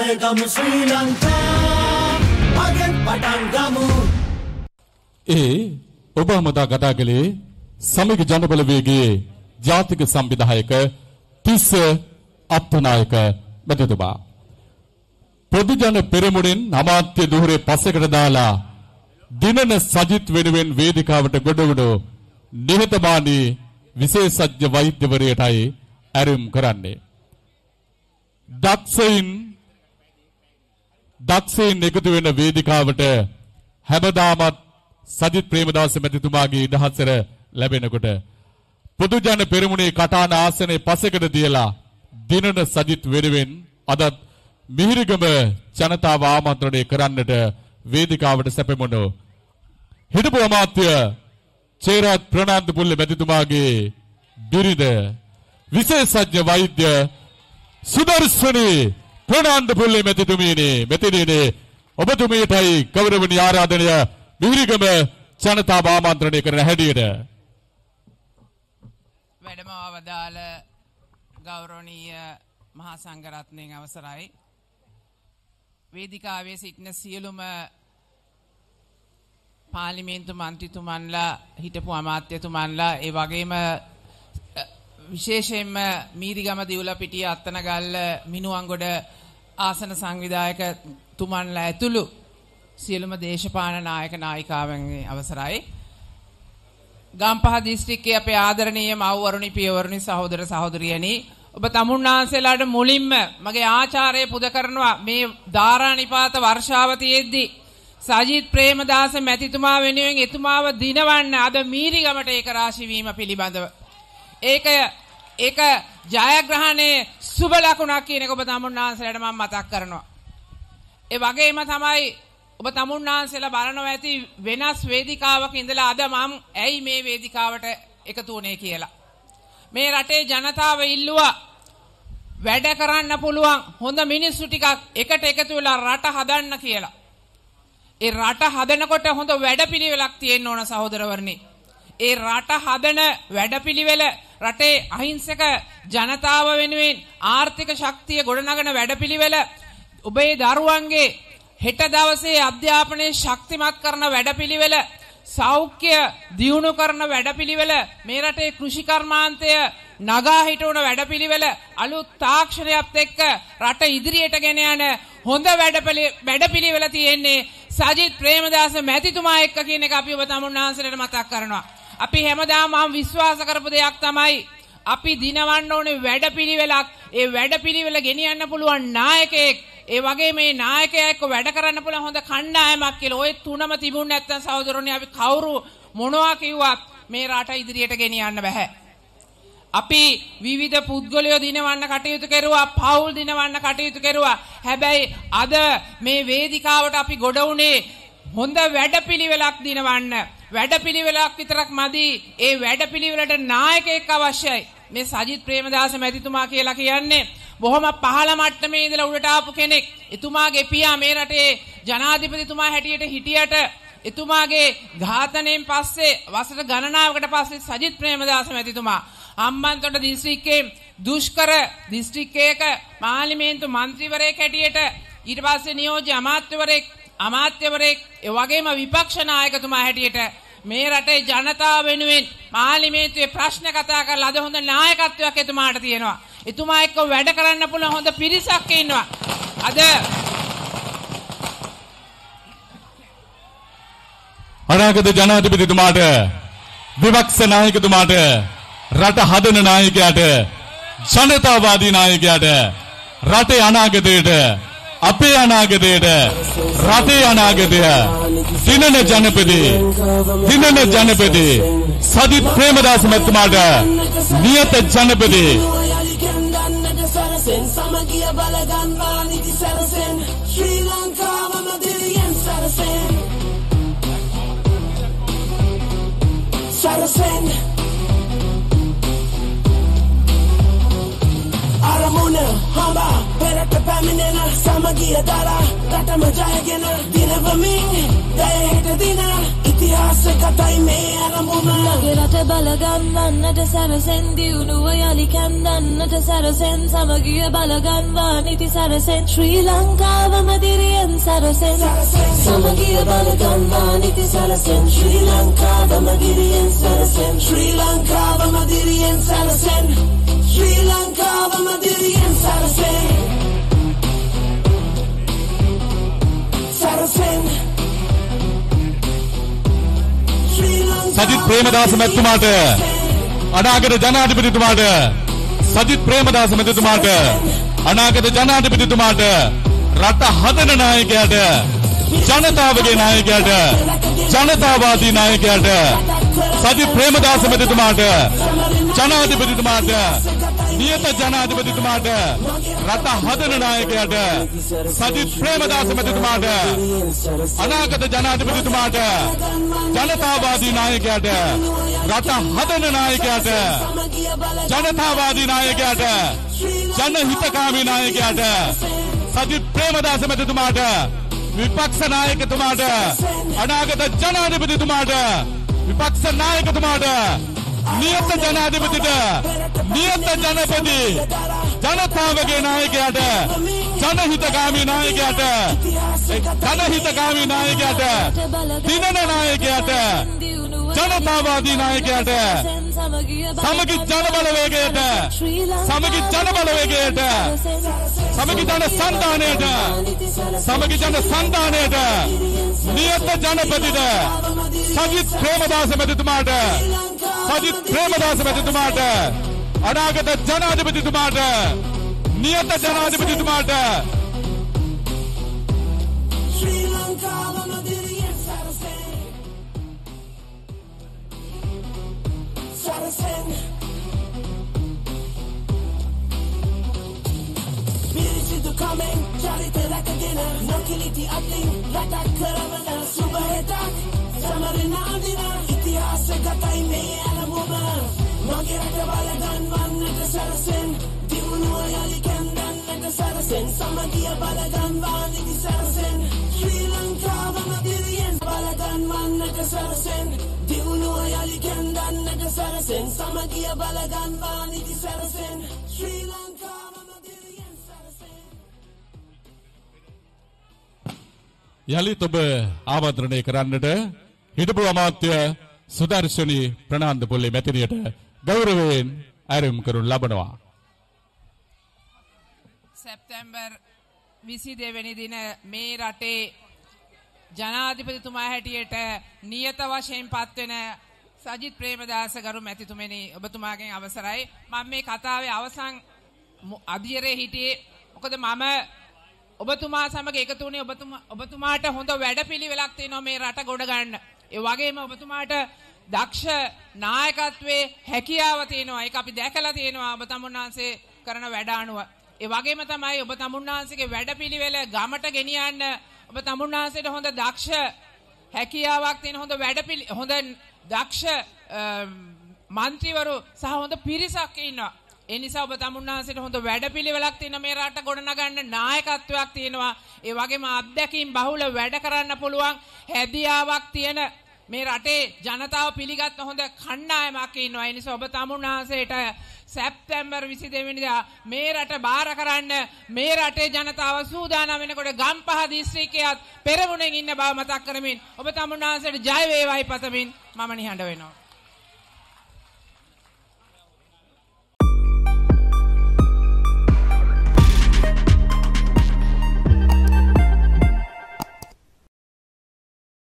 ජයගමු ශ්‍රී ලංකා මගෙන් පටන් ගමු. ඔබ මතා කතා කළේ සමගි ජනබලවේගයේ ජාතික සංවිධායක තිස්ස අප්පනායක මැතිතුමා. පොදු ජන පෙරමුණෙන් අමාත්‍ය දුහරේ පස්සකට දාලා දිනන සජිත් වෙනුවෙන් වේදිකාවට ගොඩවුණු නිහතමානී විශේෂඥ වෛද්‍යවරයටයි ඇරුම් කරන්නේ. දක්ෂයින් එකතු වෙන වේදිකාවට හැමදාමත් සජිත් ප්‍රේමදාස මැතිතුමාගේ ඉදහසර ලැබෙනකොට පොදු ජන පෙරමුණේ කටාන ආසනයේ පසෙකට තියලා දිනන සජිත් වෙනුවෙන් අදත් මිහිරිගම ජනතාව ආමන්ත්‍රණය කරන්නට වේදිකාවට සැපෙමුණු හිටපු අමාත්‍ය චේරාත් ප්‍රනාන්දු පුල්ලේ මැතිතුමාගේ බිරිඳ විශේෂඥ වෛද්‍ය සුදර්ශනී ප්‍රනාන්දු පුල්ලේ මැතිණියනේ ඔබතුමීටයි ගෞරවනීය ආරාධනය මිහිරිගම ජනතාව ආමන්ත්‍රණය කරන හැටියට වැඩම අවදාළ ගෞරවනීය මහා සංඝරත්නයේ අවසරයි වේදිකාවේ සිටින සියලුම පාර්ලිමේන්තු මන්ත්‍රීතුමන්ලා හිටපු අමාත්‍යතුමන්ලා ඒ වගේම විශේෂයෙන්ම මීරිගම දිවුලපිටිය අත්තනගල්ල මිනුවන්ගොඩ ආසන සංවිධායක තුමන්ලා ඇතුළු සියලුම දේශපාලන නායක නායිකාවන්ගේ අවසරයි ගම්පහ දිස්ත්‍රික්කයේ අපේ ආදරණීය මව්වරුනි පියවරුනි සහෝදර සහෝදරියනි ඔබ තමුන්නාන්සේලාට මුලින්ම මගේ ආචාර්ය පුද කරනවා මේ ධාරානිපාත වර්ෂාව තියෙද්දි සජිත් ප්‍රේමදාස මැතිතුමා වෙනුවෙන් එතුමාව දිනවන්න අද මීරිගමට ඒක රාශි වීම පිළිබඳව ඒක ජයග්‍රහණයේ සුබ ලකුණක් කියන එක ඔබ තමුන්නාන්සේලාට මම මතක් කරනවා ඒ වගේම තමයි ඔබ තමුන්නාන්සේලා බලනවා ඇති වෙනස් වේදිකාවක ඉඳලා අද මම ඇයි මේ වේදිකාවට එකතු වුනේ කියලා මේ රටේ ජනතාව ඉල්ලුවා වැඩ කරන්න පුළුවන් හොඳ මිනිස්සු ටිකක් එකට එකතු වෙලා රට හදන්න කියලා. ඒ රට හදනකොට හොඳ වැඩපිළිවෙලක් තියෙන්න ඕන සහෝදරවරුනි. ඒ රට හදන වැඩපිළිවෙල රටේ අහිංසක ජනතාව වෙනුවෙන් ආර්ථික ශක්තිය ගොඩනගන වැඩපිළිවෙල ඔබේ දරුවන්ගේ හෙට දවසේ අධ්‍යාපනයේ ශක්තිමත් කරන වැඩපිළිවෙල සෞඛ්‍ය දියුණු කරන වැඩපිළිවෙල මේ රටේ කෘෂි කර්මාන්තය නගා හිටවන වැඩපිළිවෙල අලුත් තාක්ෂණයත් එක්ක රට ඉදිරියට ගෙන යන හොඳ වැඩපිළිවෙල තියෙන්නේ සජිත් ප්‍රේමදාස මැතිතුමා එක්ක කියන එක අපි ඔබ තමුන්නාන්සේලාට මතක් කරනවා. අපි හැමදාම විශ්වාස කරපු දෙයක් තමයි අපි දිනවන්න ඕනේ වැඩපිළිවෙලක්. ඒ වැඩපිළිවෙල ගෙනියන්න පුළුවන් නායකයෙක් ඒ වගේ මේ නායකයා එක්ක වැඩ කරන්න පුළුවන් හොඳ කණ්ඩායමක් කියලා. ওই තුනම තිබුණ නැත්නම් සහෝදරෝනි අපි කවුරු මොනවා කිව්වත් මේ රට ඉදිරියට ගෙනියන්න බෑ. අපි විවිධ පුද්ගලයෝ දිනවන්න කටයුතු කරුවා, පවුල් දිනවන්න කටයුතු කරුවා. හැබැයි අද මේ වේදිකාවට අපි ගොඩ වුණේ හොඳ වැඩපිළිවෙලක් දිනවන්න. වැඩපිළිවෙලක් විතරක් මදි. ඒ වැඩපිළිවෙලට නායකයෙක් අවශ්‍යයි. මේ සජිත් ප්‍රේමදාස මැතිතුමා කියලා කියන්නේ බොහොම පහළ මට්ටමේ ඉඳලා උඩට ආපු කෙනෙක්. එතුමාගේ පියා මේ රටේ ජනාධිපතිතුමා හැටියට හිටියට එතුමාගේ ඝාතනයෙන් පස්සේ වසර ගණනාවකට පස්සේ සජිත් ප්‍රේමදාස මැතිතුමා හම්බන්තොට දිස්ත්‍රික්කයේ දුෂ්කර දිස්ත්‍රික්කයක පාර්ලිමේන්තු මන්ත්‍රීවරයෙක් හැටියට ඊට පස්සේ නියෝජ්‍ය අමාත්‍යවරයෙක් ඒ වගේම විපක්ෂ නායකතුමා හැටියට මේ රටේ ජනතාව වෙනුවෙන් පාර්ලිමේන්තුවේ ප්‍රශ්න කතා කරලා අද හොඳ නායකත්වයක් එතුමාට තියෙනවා. එතුමා එක්ක වැඩ කරන්න පුළුවන් හොඳ පිරිසක් ඉන්නවා. අද අනාගත ජනාධිපතිතුමාට විපක්ෂ නායකතුමාට රට හදන නායකයාට ජනතාවාදී නායකයාට රටේ අනාගතයට අපේ අනාගතයට රටේ අනාගතය දිනන ජනපති සජිත් ප්‍රේමදාස මැතිතුමාට නියත ජනපති සමගිය බලගන්නා නිදි සරසෙන් ශ්‍රී ලංකාවම දිරියෙන් සරසෙන් අරමුණ හඹා පෙරට පැමිණෙන සමගිය දරා රටම ජයගෙන දිනවමින් දයයට දින ඉතිහාසගතයි මේ අරමුණ මගේ රට බලගන්වන්නට සැරසෙන් දියුණුව යලි කැන්දන්නට සැරසෙන් සමගිය බලගන්වා නිති සැරසෙන් ශ්‍රී ලංකාවම දිරියෙන් සැරසෙන් සමගිය බලගන්වා නිති සැරසෙන් ශ්‍රී ලංකාවම දිරියෙන් සැරසෙන් ශ්‍රී ලංකාවම දිරියෙන් සැරසෙන් ශ්‍රී ලංකාවම දිරියෙන් සැරසෙන් සැරසෙන් සජිත් ප්‍රේමදාස මැතිතුමාට අනාගත ජනාධිපතිතුමාට සජිත් ප්‍රේමදාස මැතිතුමාට අනාගත ජනාධිපතිතුමාට රට හදන නායකයාට ජනතාවගේ නායකයාට ජනතාවාදී නායකයාට සජිත් ප්‍රේමදාස මැතිතුමාට ජනාධිපතිතුමාට නියත ජනාධිපතිතුමාට රට හදන නායකයාට සජිත් ප්‍රේමදාස මැතිතුමාට අනාගත ජනාධිපතිතුමාට ජනතාවාදී නායකයාට රට හදන නායකයාට ජනතාවාදී නායකයාට ජනහිතකාමී නායකයාට සජිත් ප්‍රේමදාස මැතිතුමාට විපක්ෂ නායකතුමාට අනාගත ජනාධිපතිතුමාට විපක්ෂ නායකතුමාට නියත ජනාධිපතිට නියත ජනපති ජනතාවගේ නායකයාට ජනහිතකාමී නායකයාට ජනහිතකාමී නායකයාට දිනන නායකයාට ජනතාවාදී නායකයාට සමගි ජන බලවේගයට සමගි ජන බලවේගයට සමගි ජන සන්ධානයට සමගි ජන සන්ධානයට නියත ජනපතිට සජිත් ප්‍රේමදාස මැතිතුමාට සජිත් ප්‍රේමදාස මැතිතුමාට අනාගත ජනාධිපතිතුමාට නියත ජනාධිපතිතුමාට ශ්‍රී ලංකාවම දිරියෙන් සැරසෙන් සැරසෙන් පිරිසිදු කමෙන් චරිත රැකගෙන නොකිලිටි අතින් රටක් කරවන සුබ හෙටක් සමරන අදින ඉතිහාසගතයි මේ අරමුණ මගේ රට බලගන්වන්නට සැරසෙන් දියුණුව යලි කැන්දන්නට සැරසෙන් සමගිය බලගන්වා නිති සැරසෙන් ශ්‍රී ලංකාවම දිරියෙන් බලගන්වන්නට සැරසෙන් දියුණුව යලි කැන්දන්නට සැරසෙන් සමගිය බලගන්වා නිති සැරසෙන් ශ්‍රී ලංකාවම දිරියෙන් සැරසෙන් යලිත් ඔබ ආමන්ත්‍රණය කරන්නට හිටපු අමාත්‍ය සුදර්ශනී ප්‍රනාන්දු පොල්ලේ මැතිණියට ගෞරවයෙන් ආරම්භ කරනු ලබනවා. සැප්තැම්බර් 22 වෙනි දින මේ රටේ ජනාධිපතිතුමා හැටියට නියත වශයෙන් පත්වෙන සජිත් ප්‍රේමදාස ගරු මැතිතුමනි ඔබතුමාගෙන් අවසරයි. මම මේ කතාවේ අවසන් අධියරේ හිටියේ මොකද මම ඔබතුමා සමග එකතු වුණේ ඔබතුමාට හොඳ වැඩපිළිවෙලක් තියෙනවා මේ රට ගොඩ ගන්න. ඒ වගේම ඔබතුමාට දක්ෂ නායකත්වයේ හැකියාව තියෙනවා. ඒක අපි දැකලා තියෙනවා ඔබ තමුන්නාන්සේ කරන වැඩ අනුව. ඒ වගේම තමයි ඔබ තමුන්නාන්සේගේ වැඩපිළිවෙල ගමට ගෙනියන්න ඔබ තමුන්නාන්සේට හොඳ දක්ෂ හැකියාවක් තියෙන හොඳ දක්ෂ මන්ත්‍රීවරු සහ හොඳ පිරිසක් ඉන්නවා. ඒ නිසා ඔබ තමුන්නාන්සේට හොඳ වැඩපිළිවෙලක් තියෙන මේ රට ගොඩනගන්න නායකත්වයක් තියෙනවා. ඒ වගේම අත්දැකීම් බහුල වැඩ කරන්න පුළුවන් හැදියාවක් තියෙන මේ රටේ ජනතාව පිළිගත් හොඳ කණ්ඩායමක් ඉන්නවා. ඒ නිසා ඔබ තමුන්නාන්සේට සැප්තැම්බර් 22 වෙනිදා මේ රට බාර කරන්න මේ රටේ ජනතාව සූදානම් වෙනකොට ගම්පහ දිස්ත්‍රික්කයත් පෙරමුණෙන් ඉන්න බව මතක් කරමින් ඔබ තමුන්නාන්සේට ජය වේවායි පතමින් මම නිහඬ වෙනවා.